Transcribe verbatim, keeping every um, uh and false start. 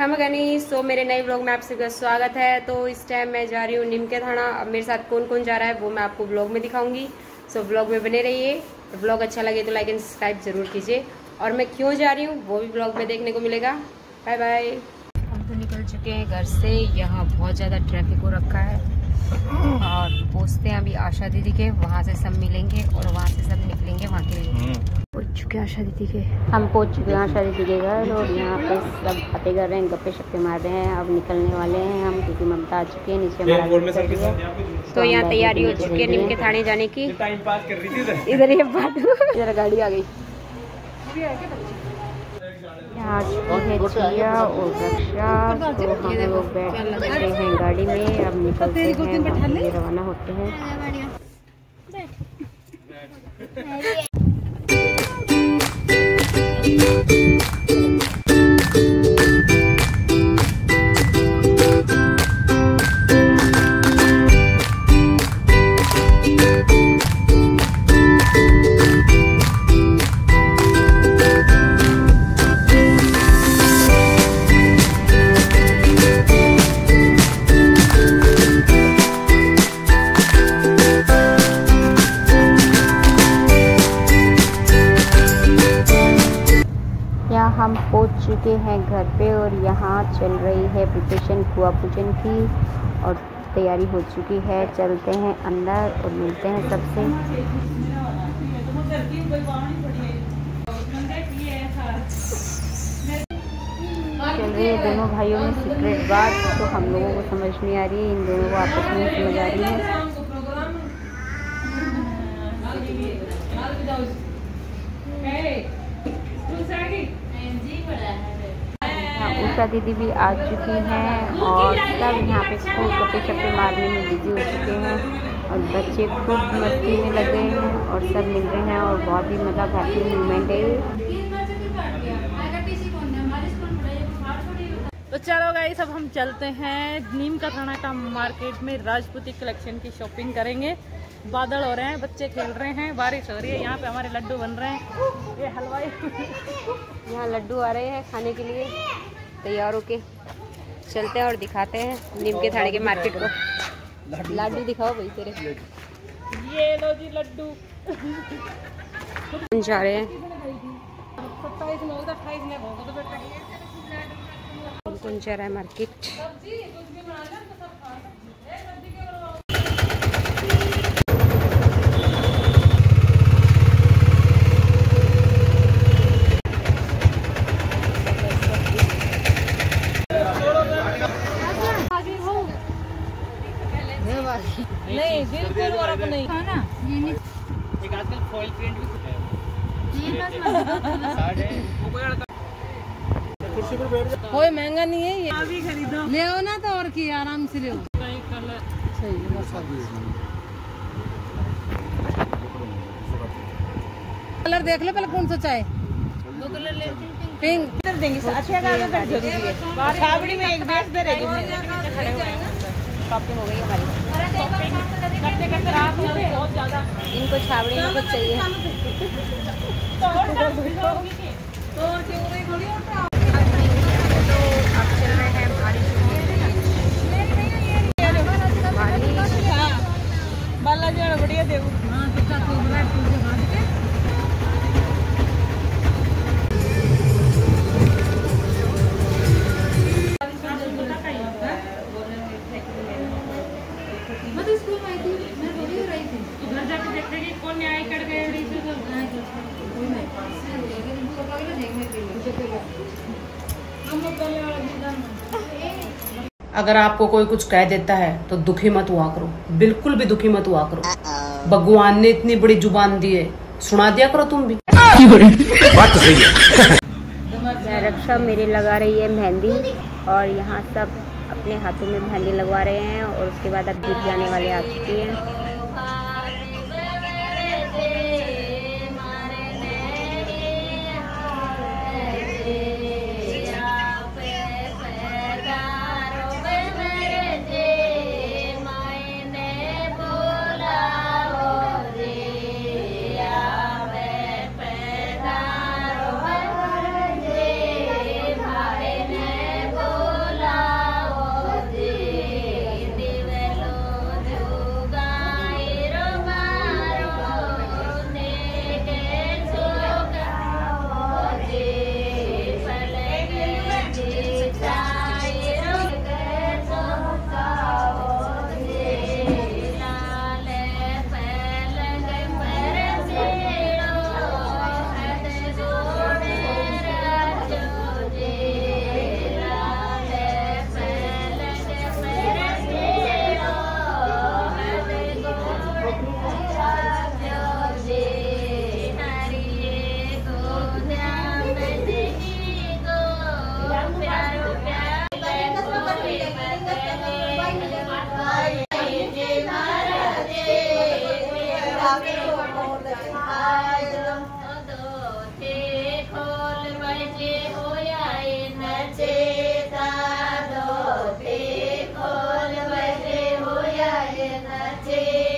हम गनी सो मेरे नए व्लॉग में आप सबका स्वागत है। तो इस टाइम मैं जा रही हूँ नीम के थाना। अब मेरे साथ कौन कौन जा रहा है वो मैं आपको व्लॉग में दिखाऊंगी। सो व्लॉग में बने रहिए। व्लॉग अच्छा लगे तो लाइक एंड सब्सक्राइब जरूर कीजिए और मैं क्यों जा रही हूँ वो भी व्लॉग में देखने को मिलेगा। Bye bye. हम तो निकल चुके हैं घर से। यहाँ बहुत ज़्यादा ट्रैफिक हो रखा है और पहुँचते हैं अभी आशा दीदी के। वहाँ से सब मिलेंगे और वहाँ से सब निकलेंगे वहाँ के लिए। पहुँच चुके हैं आशा दीदी के। हम पहुँच चुके हैं आशा दीदी के घर और यहाँ पे सब बातें कर रहे हैं, गप्पे शप्पे मार रहे हैं। अब निकलने वाले हैं हम क्योंकि ममता आ चुकी है नीचे हमारा। तो यहाँ तैयारी हो चुकी है नीम के थाने जाने की। इधर ये बात इधर गाड़ी आ गई। यहाँ है चिया और रक्षा। तो हम लोग बैठते हैं गाड़ी में। अब निकलते हैं, रवाना होते हैं। हम पहुंच चुके हैं घर पे और यहाँ चल रही है प्रिपरेशन कुआ पूजन की और तैयारी हो चुकी है। चलते हैं अंदर और मिलते हैं सबसे। चल रही है दोनों भाइयों में सीक्रेट बात, तो हम लोगों को समझ नहीं आ रही है, इन दोनों को आपस में समझ आ रही है। उषा दीदी भी आ चुकी हैं और सब यहाँ पे खूब गप्पे शप्पे मारने में बिजी हो चुके हैं और बच्चे खूब मस्ती में लगे हैं और सब मिल रहे हैं और बहुत ही मतलब हैप्पी मोमेंट है। तो चलो गाइस अब हम चलते हैं नीम का थाना का मार्केट में। राजपूती कलेक्शन की शॉपिंग करेंगे। बादल हो रहे हैं, बच्चे खेल रहे हैं, बारिश हो रही है। यहाँ पे हमारे लड्डू बन रहे हैं। ये हलवाई यहाँ लड्डू आ रहे हैं खाने के लिए तैयार होके। चलते हैं और दिखाते हैं नीम के थाने के मार्केट को। लड्डू दिखाओ भाई तेरे। ये लो जी लड्डू। जा रहे हैं सत्ताईस में होगा, अट्ठाईस में होगा तो बेटा कौन जा रहा है मार्केट। नहीं बिल्कुल और अब नहीं है ना। एक आजकल फॉइल पेंट भी कुर्सी पर बैठ जा। कोई महंगा नहीं है ये, अभी खरीदो ले हो ना तो और की आराम से ले हो। कलर सही कलर देख लो पहले कौन सा चाहे। दो कलर ले पिंक इधर देंगे। अच्छा का जरूरी है। छाबड़ी में एक बेस दे रहेगी। शॉपिंग हो गई हमारी। करते करते रात में बहुत ज्यादा इनको छावड़ी में कुछ चाहिए। तो क्यों नहीं थोड़ी होता। तो अब चल रहे हैं बारिश बालाजी बढ़िया देव। अगर आपको कोई कुछ कह देता है तो दुखी मत हुआ करो, बिल्कुल भी दुखी मत हुआ करो। भगवान ने इतनी बड़ी जुबान दी है, सुना दिया करो तुम भी। बात तो सही है। रक्षा मेरे लगा रही है मेहंदी और यहाँ सब अपने हाथों में मेहंदी लगवा रहे हैं और उसके बाद अब गीत गाने वाले आ चुके हैं। नचे